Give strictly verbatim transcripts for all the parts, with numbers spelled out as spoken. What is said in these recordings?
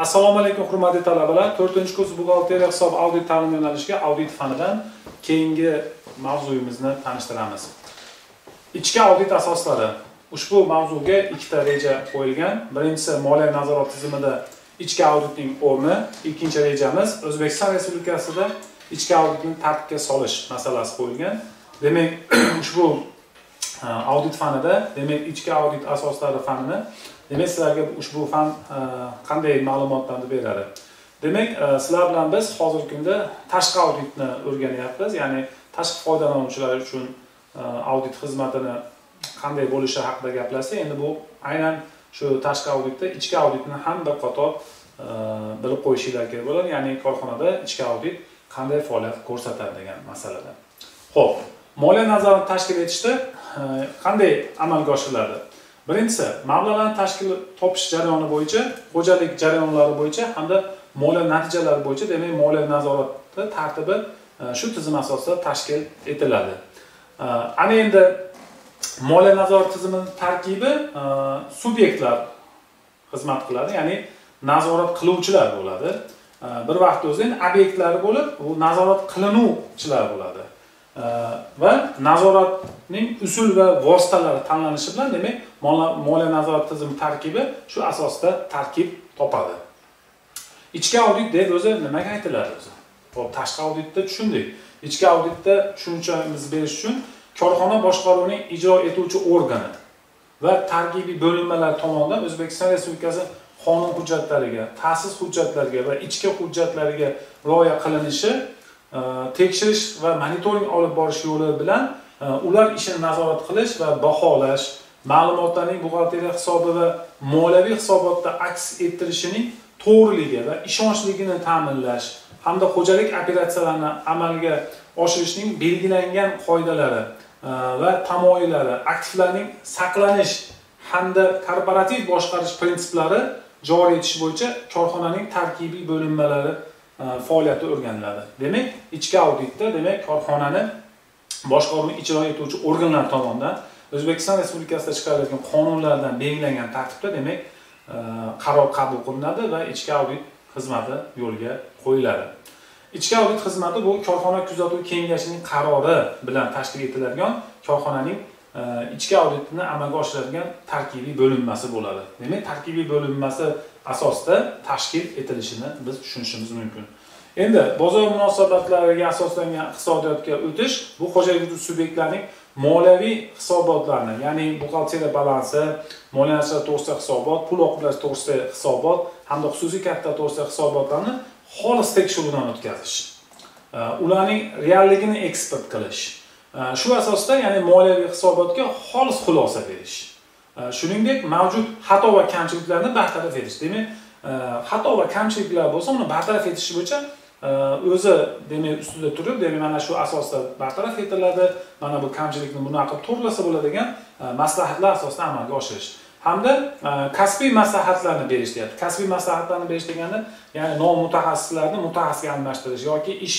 Assalomu alaykum hurmatli talabalar. to'rtinchi kurs buxgalteriya hisob audit ta'lim yo'nalishiga audit fanidan keyingi mavzuyimizni tanishtiramiz. Ichki audit asoslari. Ushbu mavzuga ikkita reja qo'yilgan. Birinchisi moliya nazorat tizimida ichki auditning o'rni, ikkinchi rejamiz O'zbekiston Respublikasida ichki auditni tartibga solish masalasi qo'yilgan. Demak, ushbu audit fanida, demak, ichki audit asoslari fanini demak, sizlarga ushbu fan qanday ma'lumotlarni beradi? Demak, sizlar bilan biz hozirgi kunda tashqi auditni o'rganyapmiz, ya'ni tashqi foydalanuvchilar uchun audit xizmatini qanday bo'lishi haqida gaplashsak, endi bu aynan shu tashqi auditda ichki auditni ham bir qator bilib qo'yishinglar kerak bo'ladi, ya'ni korxonada ichki audit qanday faoliyat ko'rsatadi degan masalada. Xo'p, moliya nazoratini tashkil etishda qanday amalga oshiriladi? Birinchisi, mablag'larni tashkil topish jarayoni bo'yicha, xo'jalik jarayonlari bo'yicha hamda moliya natijalari bo'yicha, demak, moliya nazorati tartibi shu tizim asosida tashkil etiladi. Ana endi moliya nazorati tizimining tarkibi subyektlar xizmat qiladi, ya'ni nazorat qiluvchilar bo'ladi. Bir vaqtda o'zining obyektlari bo'lib, bu nazorat qilinuvchilar bo'ladi. Va nazoratning usul va vositalari tanlanishi bilan, demak, moliya nazorat tizimi tarkibi shu asosda tarkib topadi. Ichki audit deb o'zi nimaga aytiladi o'zi? Xo'p, tashqi auditda tushundik. Ichki auditda tushunchamiz berish uchun korxona boshqaruvining ijro etuvchi organi va tarkibiy bo'linmalar tomonidan O'zbekiston Respublikasi qonun hujjatlariga, ta'sis hujjatlariga va ichki hujjatlariga rioya qilinishi, tekshirish va monitoring olib borish yo'li bilan ular ishini nazorat qilish va baholash, ma'lumotlarning buxgalteriya hisobi va moliyaviy hisobotda aks ettirishining to'g'riligi va ishonchligini ta'minlash hamda xo'jalik operatsiyalarini amalga oshirishning belgilangan qoidalari va tamoyillari, aktivlarning saqlanish hamda korporativ boshqarish prinsiplari joriy etish bo'yicha korxonaning tarkibiy bo'linmalari faoliyati o'rganiladi. Demak, ichki auditda, demak, korxonani boshqaruvni ijro etuvchi organlar tomonidan O'zbekiston Respublikasida chiqarilgan qonunlardan belgilangan tartibda, demak, qaror qabul qilinadi va ichki audit xizmati yo'lga qo'yiladi. Ichki audit xizmati bu korxona kuzatuv kengashining qarori bilan tashkil etiladigan korxonaning ichki auditini amalga oshiradigan tarkibiy bo'linmasi bo'ladi. Demak, tarkibiy bo'linmasi asosida tashkil etilishini biz tushunishimiz mumkin. Endi bozor munosabatlariga asoslangan iqtisodiyotga o'tish bu xo'jalik subyektlarining moliyaviy hisobotlarini, ya'ni buxgalteriya balansi, moliya nashrlar to'g'risida hisobot, pul oqimlash to'g'risida hisobot hamda xususiy kapital to'g'risida hisobotlarni xolis tekshiruvdan o'tkazish, ularning realligini eksport qilish. Shu asosda, ya'ni moliyaviy hisobotga xolis xulosa berish. Shuningdek, mavjud xato va kamchiliklarni bartaraf etish. Demak, xato va kamchiliklar bo'lsa, uni bartaraf etish bo'yicha o'zi, demak, ustida turib, demak, mana shu asosda bartaraf etiladi. Mana bu kamchilikni bunaqa to'g'rilasa bo'ladi degan maslahatlar asosida amalga oshirish. Hamda kasbiy maslahatlarni berish deyapti. Kasbiy maslahatlarni berish deganda, ya'ni nomutaxassislarni mutaxassisga almashtirish yoki ish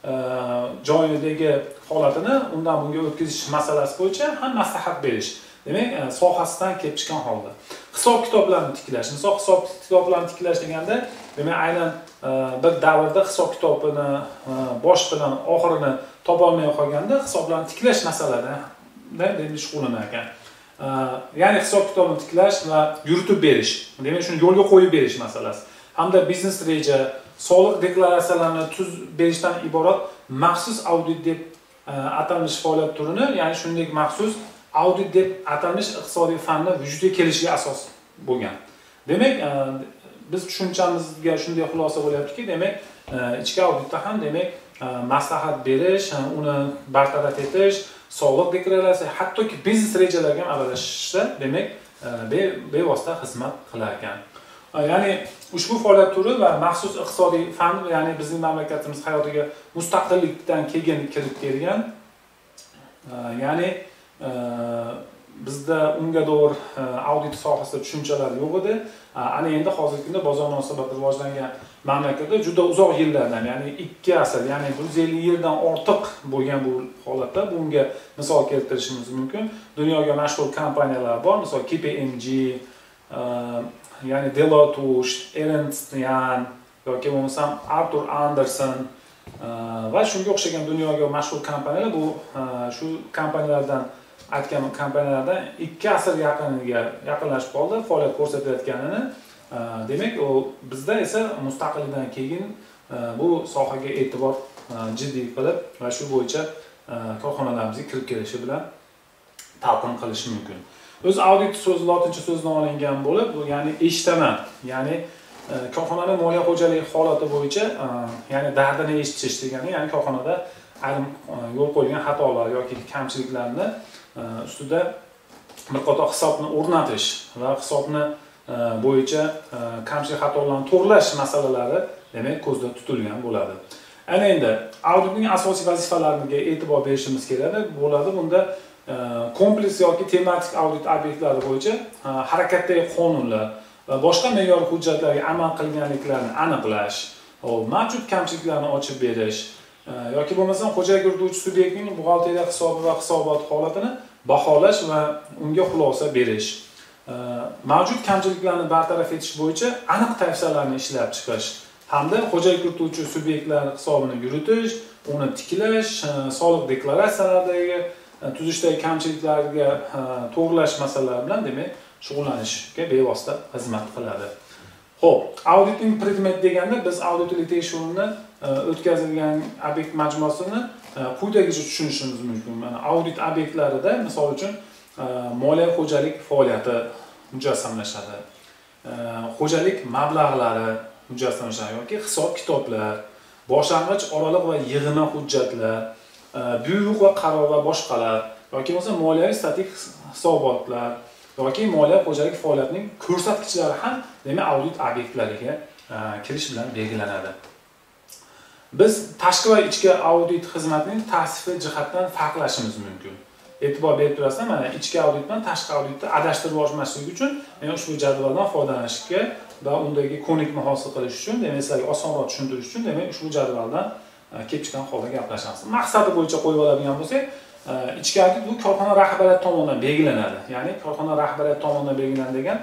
joyidagi holatini undan bunga o'tkazish masalasi bo'yicha ham maslahat berish. Demak, sohasidan kelib chiqqan holda hisob kitoblarni tiklash. Insof hisob kitoblarni tiklash deganda, demak, aynan bir davrda hisob kitobini bosh bilan oxirini topa olmay qolganda hisoblarni tiklash masalasidan endi shug'ullanar ekan. Ya'ni hisob kitobni tiklash va yuritib berish, demak, shuni yo'lga qo'yib berish masalasi. Hamda biznes reja, soliq deklaratsiyalarini tuzib berishdan iborat maxsus audit deb atalmish faoliyat turini, ya'ni shuningdek maxsus audit deb atalmish iqtisodiy fanni vujudga kelishiga asos bo'lgan. Demak, biz tushunchamizga shunday xulosa bo'lyaptiki, demak, ichki auditda ham, demak, maslahat berish, uni bartaraf etish, soliq deklaratsiya, hattoki biznes rejalarga ham aralashishda, demak, bevosita xizmat qilar ekan. Ya'ni ushbu faoliyat turi va maxsus iqtisodiy fan, ya'ni bizning mamlakatimiz hayotiga mustaqillikdan keyin kirib kelgan, ya'ni bizda unga do'r audit sohasida tushunchalar yo'q edi. Ana endi hozirgi kunda bozor munosabati rivojlangan mamlakatda juda uzoq yillardan, ya'ni ikki asr, ya'ni bir yuz ellik yildan ortiq bo'lgan bu holatda bunga misol keltirishimiz mumkin. Dunyoga mashhur kompaniyalar bor, misol K P M G, ya'ni Deloitte, Ernst Young yoki bo'lmasam Arthur Anderson va shunga o'xshagan dunyoga mashhur kompaniyalar bu shu kompaniyalardan aytgan kompaniyalardan ikki asr yaqiniga yaqinlashib qoldi faoliyat ko'rsatayotganini. Demak, u bizda esa mustaqillikdan keyin bu sohaga e'tibor jiddiy qilib va shu bo'yicha korxonalarimizga kirib kelishi bilan talqin qilish mumkin. O'z audit so'zi lotincha so'zdan olingan bo'lib, bu ya'ni eshitaman, ya'ni korxonaning moliya xo'jaligi holati bo'yicha, ya'ni dardini eshitish degani, ya'ni korxonada ayrim yo'l qo'yilgan xatolar yoki kamchiliklarni ustida bir qator hisobni o'rnatish va hisobni bo'yicha kamchilik xatolarni to'g'rilash masalalari demak ko'zda tutilgan bo'ladi. Ana endi auditning asosiy vazifalariga e'tibor berishimiz kerak bo'ladi. Bunda kompleks yoki tematik audit obyektlari bo'yicha harakatdagi qonunlar va boshqa me'yoriy hujjatlarga amal qilganliklarini aniqlash, mavjud kamchiliklarni ochib berish yoki bo'lmasam xo'jalik yurituvchi subyektning buxgalteriya hisobi va hisobot holatini baholash va unga xulosa berish, mavjud kamchiliklarni bartaraf etish bo'yicha aniq tavsiyalarni ishlab chiqish hamda xo'jalik yurituvchi subyektlar hisobini yuritish, uni tiklash, soliq deklaratsiyalaridagi tuzishdagi kamchiliklarga to'g'rilash masalalari bilan demak shug'ullanishga bevosita xizmat qiladi. Xo'p, auditing predmet deganda biz auditorlik tekshiruvni o'tkazilgan obyekt majmuasini quyidagicha tushunishimiz mumkin. Mana audit obyektlarida misol uchun moliya xo'jalik faoliyati mujassamlashadi. Xo'jalik mablag'lari mujassamlashadi yoki hisob-kitoblar, boshlang'ich, oraliq va yig'ma hujjatlar, buyruq va qaror va boshqalar yoki bo'lmasa moliyaviy statik hisobotlar yoki moliya xo'jalik faoliyatining ko'rsatkichlari ham demak audit obyektlariga kirish bilan belgilanadi. Biz tashqi va ichki audit xizmatining ta'sifi jihatdan farqlashimiz mumkin. E'tibor berib turasizlar, mana ichki audit bilan tashqi auditni adashtirib olmaslik uchun men ushbu jadvaldan foydalanishga va undagi ko'nikma hosil qilish uchun, demak sizlarga osonroq tushuntirish uchun demak ushbu jadvaldan kelib chiqqan holda gaplashamiz. Maqsadi bo'yicha qo'yib oladigan bo'lsak, ichki audit bu korxona rahbariyati tomonidan belgilanadi. Ya'ni korxona rahbariyati tomonidan belgilanadigan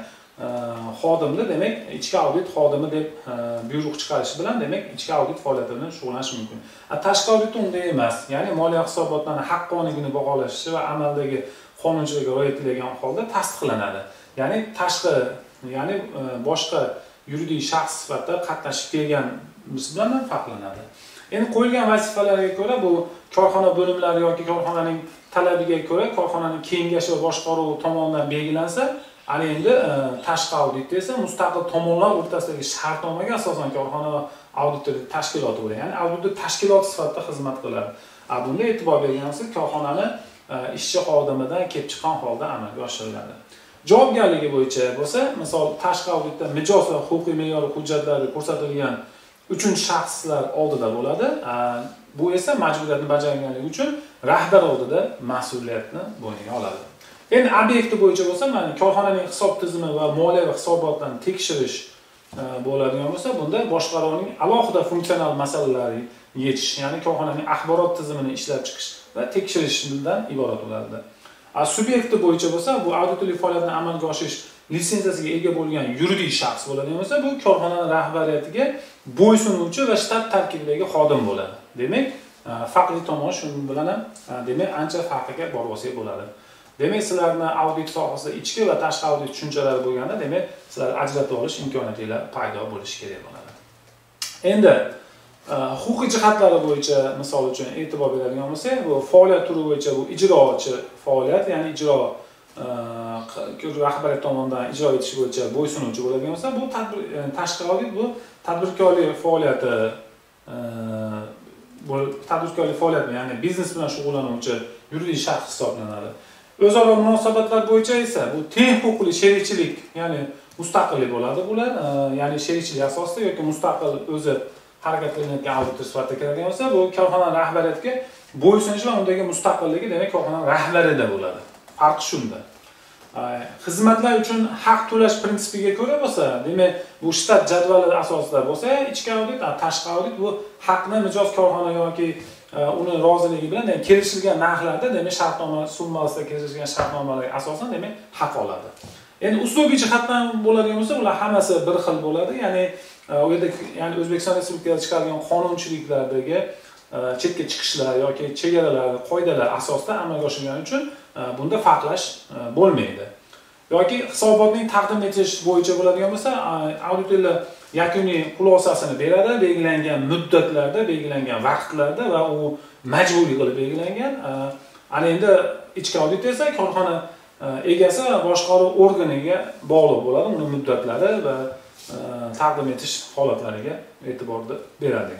xodimni demak ichki audit xodimi deb buyruq chiqarish bilan demak ichki audit faoliyati bilan shug'ullanish mumkin. Tashqi audit unday emas. Ya'ni moliya hisobotlarini haqqoniyligini baholashi va amaldagi qonunchilikka rioya etilgan holda tasdiqlanadi. Ya'ni tashqi, ya'ni boshqa yuridik shaxs sifatida qatnashib kelganimiz bilan farqlanadi. Endi qo'yilgan vazifalarga ko'ra bu korxona bo'limlari yoki korxonaning talabiga ko'ra korxonaning kengashi va boshqaruvi tomonidan belgilansa, ana endi tashqi auditda esa mustaqil tomonlar o'rtasidagi shartnomaga asosan korxona auditorlik tashkiloti bo'ladi. Ya'ni audit tashkilot sifatida xizmat qiladi. Bunga e'tibor bergansiz korxonani ishchi xodimidan kelib chiqqan holda amalga oshiriladi. Javobgarligi bo'yicha bo'lsa, misol tashqi auditda mijoz va huquqiy me'yoriy hujjatlarda ko'rsatilgan uchinchi shaxslar oldida bo'ladi. Bu esa majburiyatni bajarganligi uchun rahbar oldida mas'uliyatni bo'yniga oladi. Endi obyekti bo'yicha bo'lsa, mana korxonaning hisob tizimi va moliya va hisobotlarni tekshirish bo'ladigan bo'lsa, bunda boshqaruvning alohida funksional masalalari yechish, ya'ni korxonaning axborot tizimini ishlab chiqish va tekshirishdan iborat bo'ladi. Subyekti bo'yicha bo'lsa, bu auditorlik faoliyatini amalga oshirish litsenziyasiga ega bo'lgan yuridik shaxs bo'ladigan bo'lsa, bu korxonaning rahbariyatiga bo'ysunuvchi va shtat tarkibidagi xodim bo'ladi. Demak, farqli tomoni shu bilan ham demak ancha farqiga borib olsak bo'ladi. Demak, sizlarni audit sohasida ichki va tashqi audit tushunchalari bo'lganda, demak, sizlar ajratib olish imkoniyatinglar paydo bo'lishi kerak bo'ladi. Endi huquqiy jihatlari bo'yicha misol uchun e'tibor beradigan bo'lsak, bu faoliyat turi bo'yicha bu ijrochi faoliyat, ya'ni ijro rahbariyat tomonidan ijro etish bo'yicha bo'ysunuvchi bo'ladigan bo'lsa, bu tashqi audit bu tadbirkorlik faoliyati bu tadbirkorlik faoliyati, ya'ni biznes bilan shug'ullanuvchi yuridik shaxs hisoblanadi. O'zaro munosabatlar bo'yicha esa bu teng huquqli sherikchilik, ya'ni mustaqillik bo'ladi bular, ya'ni sherikchilik asosida yoki mustaqil o'zi harakat qilinayotgan auditor sifatida kiradigan bo'lsa, bu korxona rahbariyatiga bo'ysunish va undagi mustaqilligi demak korxona rahbarida bo'ladi. Farqi shunda. Xizmatlar uchun haq to'lash prinsipiga ko'ra bo'lsa, demak, bu shtat jadvali asosida bo'lsa, ichki audit, tashqi audit bu haqni mijoz korxona yoki uni roziligi bilan kelishilgan narxlarda, demak, shartnoma summasida kelishilgan shartnomalarga asosan demak haq oladi. Endi uslubiy jihatdan bo'ladigan bo'lsa, ular hammasi bir xil bo'ladi. Ya'ni u yerda ya'ni O'zbekiston Respublikasida chiqarilgan qonunchiliklardagi chetga chiqishlar yoki chegaralar, qoidalar asosida amalga oshirgani uchun bunda farqlash bo'lmaydi. Yoki hisobotning taqdim etish bo'yicha bo'ladigan bo'lsa, auditorlar yakuniy xulosasini beradi, belgilangan muddatlarda, belgilangan vaqtlarda va u majburiy qilib belgilangan. Ana endi ichki audit esa korxona egasi va boshqaruv organiga bog'liq bo'ladi, uning muddatlari va taqdim etish holatlariga e'tibor beradi.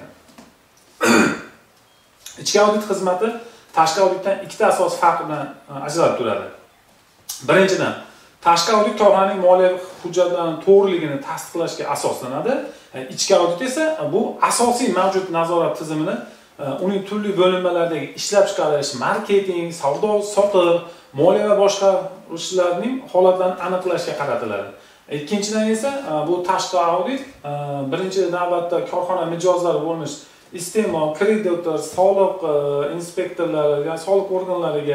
Ichki audit xizmati tashqi auditdan ikkita asosiy farq bilan ajralib turadi. Birinchidan, tashqi audit korxonaning moliyaviy hujjatlarining to'g'riligini tasdiqlashga asoslanadi. Ichki audit esa bu asosiy mavjud nazorat tizimini uning turli bo'linmalaridagi ishlab chiqarish, marketing, savdo, sotiq, moliya va boshqa ishlarning holatlarini aniqlashga qaratiladi. Ikkinchidan esa bu tashqi audit birinchi navbatda korxona mijozlari bo'lmish iste'mol, kreditor, soliq inspektorlari, ya'ni soliq organlariga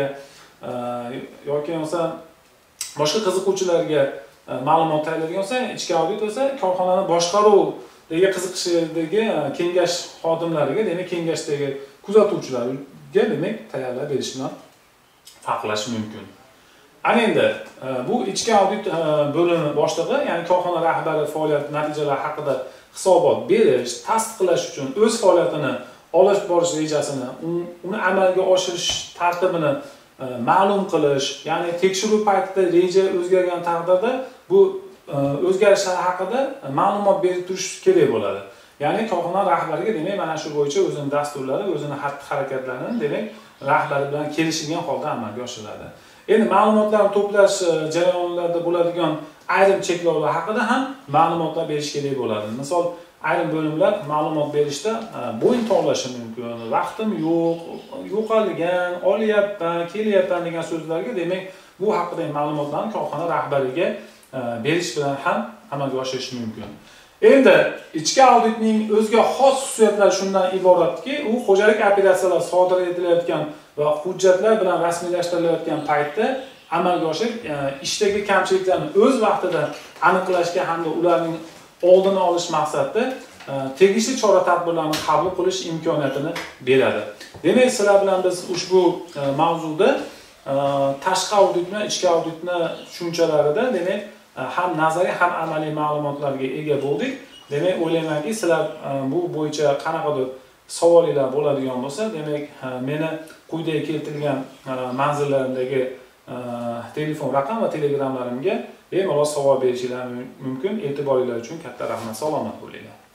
yoki bo'lmasa boshqa qiziquvchilarga ma'lumot tayyorlaydigan bo'lsa, ichki audit esa korxonani boshqaruvdagi qiziqishdagi kengash xodimlariga, demak kengashdagi kuzatuvchilarga demak tayyorlab berish bilan farqlash mumkin. Ana endi bu ichki audit bo'limi boshlig'i, ya'ni korxona rahbari faoliyat natijalari haqida hisobot berish, tasdiqlash uchun o'z faoliyatini olib borish rejasini, uni amalga oshirish tartibini ma'lum qilish, ya'ni tekshiruv paytida reja o'zgargan taqdirda bu o'zgarishlar haqida ma'lumot berib turish kerak bo'ladi. Ya'ni korxona rahbariga demak mana shu bo'yicha o'zining dasturlari, o'zining xatti-harakatlarini demak rahbari bilan kelishilgan holda amalga oshiriladi. Endi ma'lumotlarni to'plash jarayonlarida bo'ladigan ayrim cheklovlar haqida ham ma'lumotlar berish kerak bo'ladi. Misol, ayrim bo'limlar ma'lumot berishda bo'yin tovlashi mumkin, vaqtim yo'q, yo'qolgan, olyapman, kelyapman degan so'zlarga demak bu haqidagi ma'lumotlarni korxona rahbariga berish bilan ham amalga oshirish mumkin. Endi ichki auditning o'ziga xos xususiyatlari shundan iboratki, u xo'jalik operatsiyalari sodir etilayotgan va hujjatlar bilan rasmiylashtirilayotgan paytda amalga oshirib, ishdagi kamchiliklarni o'z vaqtida aniqlashga hamda ularning oldini olish maqsadida tegishli chora-tadbirlarni qabul qilish imkoniyatini beradi. Demak, sizlar bilan biz ushbu mavzuda tashqi auditni, ichki auditni tushunchalarida demak ham nazariy, ham amaliy ma'lumotlarga ega bo'ldik. Demak, o'ylaymanki, sizlar bu bo'yicha qanaqadir savollar bo'ladigan bo'lsa, demak, meni quyida keltirilgan manzillarimdagi telefon raqam va telegramlarimga bemalol savol berishingiz mumkin. E'tiboringiz uchun katta rahmat. Salomat bo'linglar.